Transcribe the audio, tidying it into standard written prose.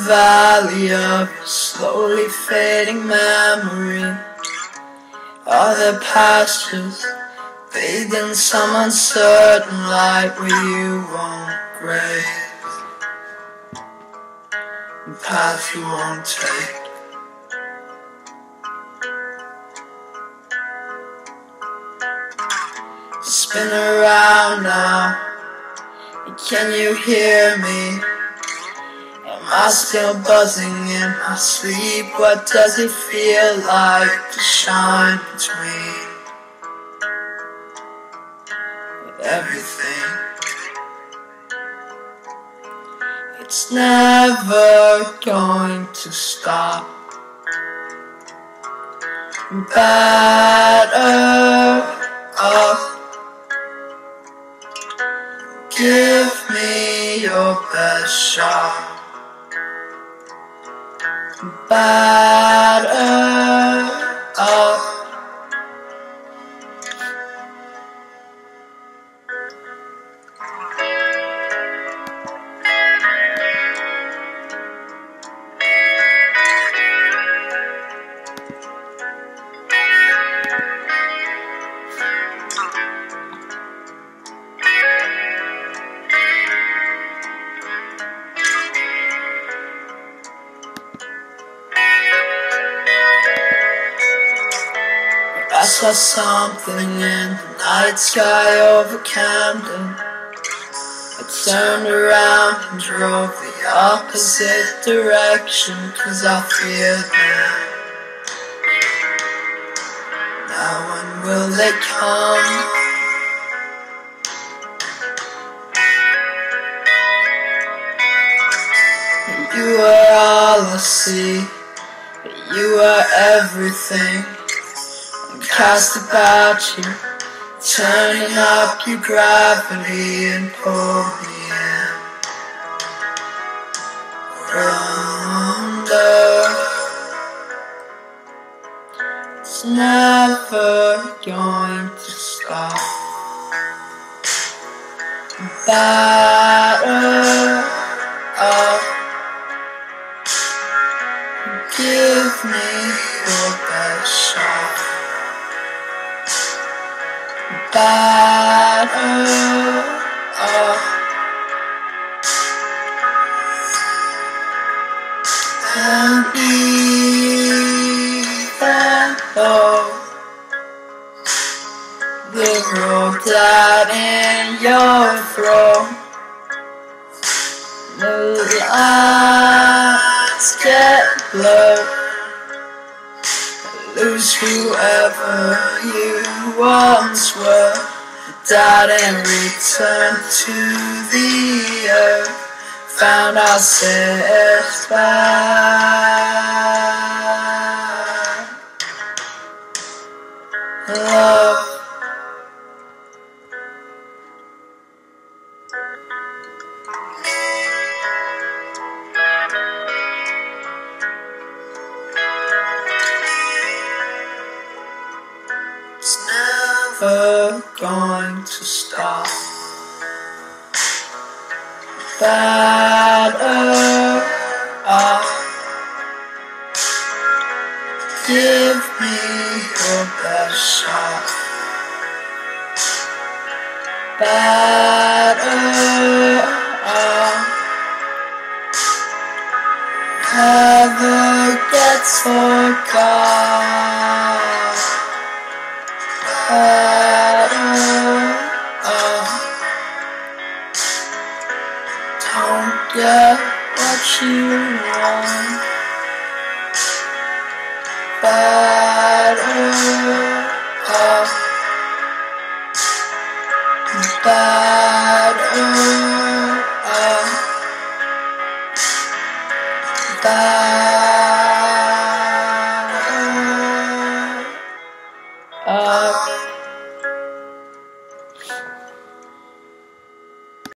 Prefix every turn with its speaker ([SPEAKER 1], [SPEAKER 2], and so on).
[SPEAKER 1] valley of slowly fading memory. Are there pastures bathed in some uncertain light where you won't graze, the path you won't take? Spin around now, can you hear me? Am I still buzzing in my sleep? What does it feel like to shine between everything? It's never going to stop. Batter up. Give me your best shot. Batter up. I saw something in the night sky over Camden. I turned around and drove the opposite direction, 'cause I feared them. Now when will they come? You are all I see, you are everything. Cast about you, turning up your gravity and pull me in. We're under. It's never going to stop. Batter up. Give me your best shot. Batter up. And even though the road out in your throat, the lines get blurred. Lose whoever you once were, died and returned to the earth, found ourselves back. Love. It's never going to stop. Batter up. Give me your best shot. Batter up. Never gets forgot. Batter up. Don't get what you want. Batter up. Batter up. Batter